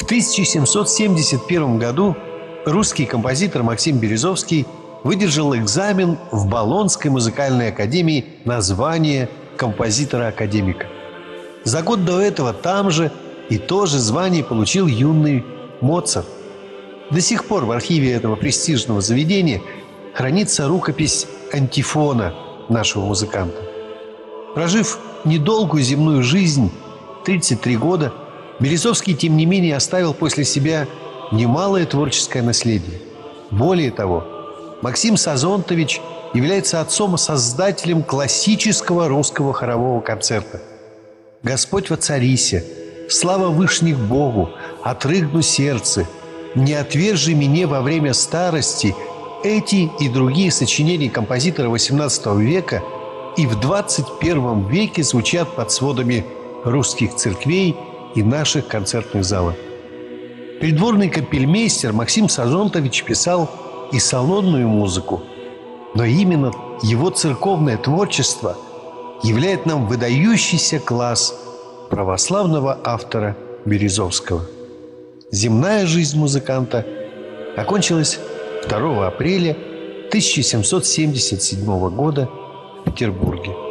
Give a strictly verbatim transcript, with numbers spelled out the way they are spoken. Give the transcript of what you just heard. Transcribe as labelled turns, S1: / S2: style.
S1: тысяча семьсот семьдесят первом году русский композитор Максим Березовский выдержал экзамен в Болонской музыкальной академии на звание композитора-академика. За год до этого там же и то же звание получил юный Моцарт. До сих пор в архиве этого престижного заведения хранится рукопись антифона нашего музыканта. Прожив недолгую земную жизнь, тридцать три года, Березовский, тем не менее, оставил после себя немалое творческое наследие. Более того, Максим Сазонтович является отцом-создателем классического русского хорового концерта. «Господь воцарися», «Слава вышних Богу», «Отрыгну сердце», «Не отвержи меня во время старости» — эти и другие сочинения композитора восемнадцатого века и в двадцать первом веке звучат под сводами русских церквей и наших концертных залов. Придворный капельмейстер Максим Сазонтович писал и салонную музыку, но именно его церковное творчество являет нам выдающийся класс православного автора Березовского. Земная жизнь музыканта окончилась второго апреля тысяча семьсот семьдесят седьмого года в Петербурге.